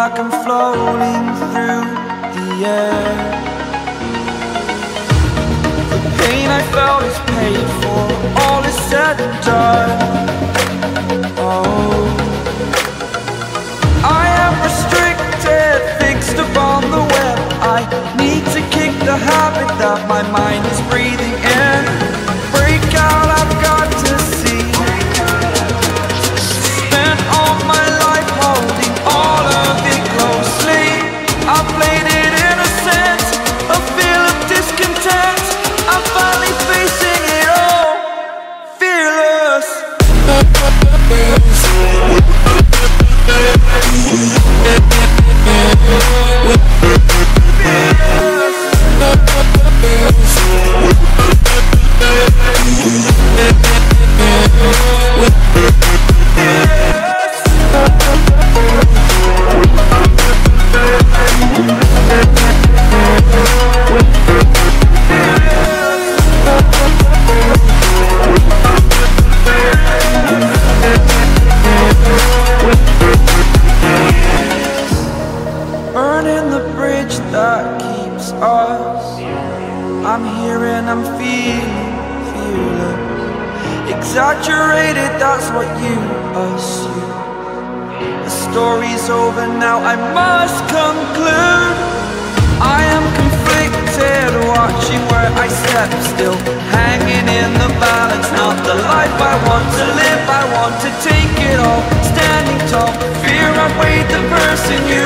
like I'm floating through the air. The pain I felt is paid for, all is said and done. Oh, I am restricted, fixed upon the web. I need to kick the habit that my mind is breathing in. Break out, I've got to see. Spent all my life holding all of it closely. I played it innocent, a feel of discontent. I'm finally facing it all, fearless. Burning the bridge that keeps us. I'm here and I'm feeling fearless. Exaggerated, that's what you assume. The story's over now, I must conclude. I am conflicted, watching where I step still, hanging in the balance. Not the life I want to live, I want to take it all. Standing tall, fear I weighed the person you